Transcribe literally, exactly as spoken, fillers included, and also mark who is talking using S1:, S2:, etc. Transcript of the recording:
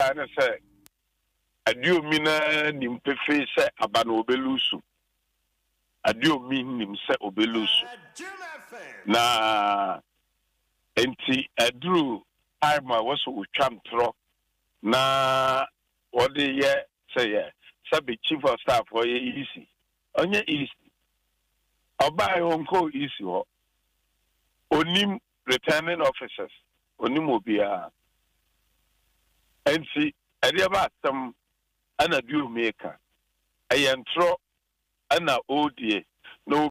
S1: ba na say Aduomi na nimpefe say abana obelusu Aduomi nim say obelusu na enti adru Arma was utwam tro na wode ye say ye sabe chief of staff for ye easy onye easy oba yonko easy ho onim returning officers onim obia enti ade ba tam ana Aduomi ka ayentro ana odie no